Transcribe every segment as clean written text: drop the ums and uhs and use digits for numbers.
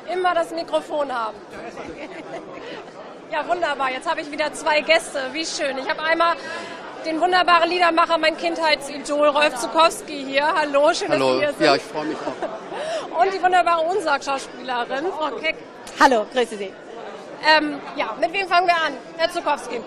immer das Mikrofon haben. Ja, wunderbar. Jetzt habe ich wieder zwei Gäste. Wie schön. Ich habe einmal den wunderbaren Liedermacher, mein Kindheitsidol, Rolf Zuckowski hier. Hallo, schön, Hallo. dass Sie hier sind. Ja, ich freue mich auch. Und die wunderbare Unsag-Schauspielerin, Frau Keck. Hallo, grüße Sie. Ja, mit wem fangen wir an, Herr Zuckowski?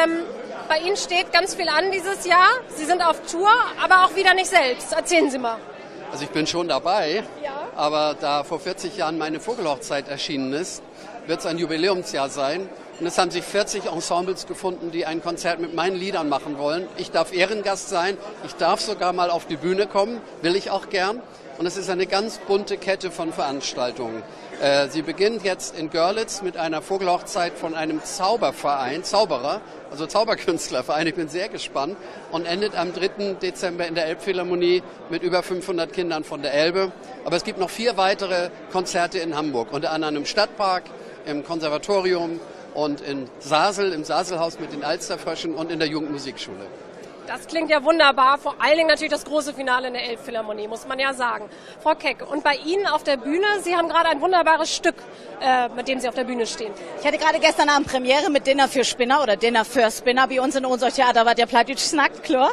Bei Ihnen steht ganz viel an dieses Jahr. Sie sind auf Tour, aber auch wieder nicht selbst. Erzählen Sie mal. Also ich bin schon dabei, Ja. aber da vor 40 Jahren meine Vogelhochzeit erschienen ist, wird es ein Jubiläumsjahr sein. Und es haben sich 40 Ensembles gefunden, die ein Konzert mit meinen Liedern machen wollen. Ich darf Ehrengast sein, ich darf sogar mal auf die Bühne kommen, will ich auch gern. Und es ist eine ganz bunte Kette von Veranstaltungen. Sie beginnt jetzt in Görlitz mit einer Vogelhochzeit von einem Zauberverein, Zauberer, also Zauberkünstlerverein, ich bin sehr gespannt, und endet am 3. Dezember in der Elbphilharmonie mit über 500 Kindern von der Elbe. Aber es gibt noch 4 weitere Konzerte in Hamburg, unter anderem im Stadtpark, im Konservatorium und in Sasel, im Saselhaus mit den Alsterfröschen und in der Jugendmusikschule. Das klingt ja wunderbar, vor allen Dingen natürlich das große Finale in der Elbphilharmonie, muss man ja sagen. Frau Keck, und bei Ihnen auf der Bühne, Sie haben gerade ein wunderbares Stück, mit dem Sie auf der Bühne stehen. Ich hatte gerade gestern Abend Premiere mit Dinner für Spinner oder Dinner für Spinner. Bei uns in unserem Theater war der Plattdeutsch snackt, klar.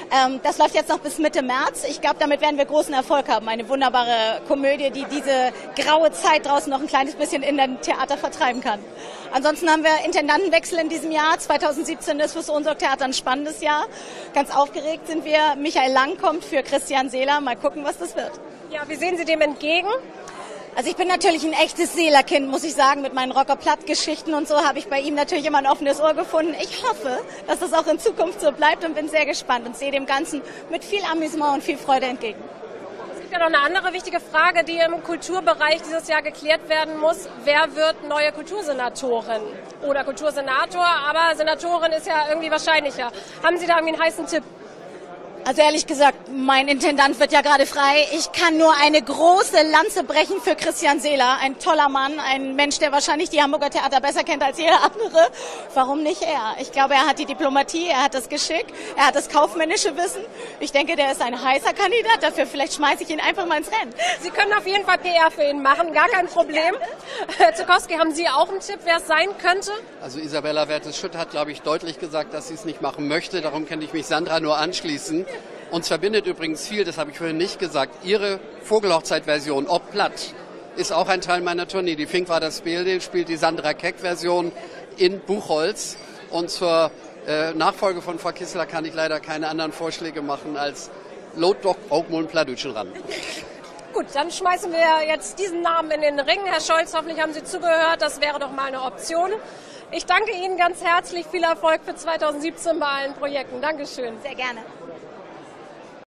Das läuft jetzt noch bis Mitte März. Ich glaube, damit werden wir großen Erfolg haben. Eine wunderbare Komödie, die diese graue Zeit draußen noch ein kleines bisschen in den Theater vertreiben kann. Ansonsten haben wir Intendantenwechsel in diesem Jahr. 2017 ist fürs Unsorg-Theater ein spannendes Jahr. Ganz aufgeregt sind wir. Michael Lang kommt für Christian Seeler. Mal gucken, was das wird. Ja, wie sehen Sie dem entgegen? Also ich bin natürlich ein echtes Seeler-Kind, muss ich sagen. Mit meinen Rocker-Platt-Geschichten und so habe ich bei ihm natürlich immer ein offenes Ohr gefunden. Ich hoffe, dass das auch in Zukunft so bleibt und bin sehr gespannt und sehe dem Ganzen mit viel Amüsement und viel Freude entgegen. Es gibt ja noch eine andere wichtige Frage, die im Kulturbereich dieses Jahr geklärt werden muss. Wer wird neue Kultursenatorin oder Kultursenator? Aber Senatorin ist ja irgendwie wahrscheinlicher. Haben Sie da irgendwie einen heißen Tipp? Also ehrlich gesagt, mein Intendant wird ja gerade frei. Ich kann nur eine große Lanze brechen für Christian Seeler. Ein toller Mann, ein Mensch, der wahrscheinlich die Hamburger Theater besser kennt als jeder andere. Warum nicht er? Ich glaube, er hat die Diplomatie, er hat das Geschick, er hat das kaufmännische Wissen. Ich denke, der ist ein heißer Kandidat dafür. Vielleicht schmeiße ich ihn einfach mal ins Rennen. Sie können auf jeden Fall PR für ihn machen, gar kein Problem. Herr Zuckowski, haben Sie auch einen Tipp, wer es sein könnte? Also Isabella Wertes-Schütt hat, glaube ich, deutlich gesagt, dass sie es nicht machen möchte. Darum kann ich mich Sandra nur anschließen. Uns verbindet übrigens viel, das habe ich vorhin nicht gesagt, ihre Vogelhochzeit-Version, ob platt, ist auch ein Teil meiner Tournee. Die Fink war das Bild, spielt die Sandra Keck-Version in Buchholz. Und zur Nachfolge von Frau Kissler kann ich leider keine anderen Vorschläge machen als Lot doch auch mal ein Plattdütschen ran. Gut, dann schmeißen wir jetzt diesen Namen in den Ring. Herr Scholz, hoffentlich haben Sie zugehört, das wäre doch mal eine Option. Ich danke Ihnen ganz herzlich, viel Erfolg für 2017 bei allen Projekten. Dankeschön. Sehr gerne.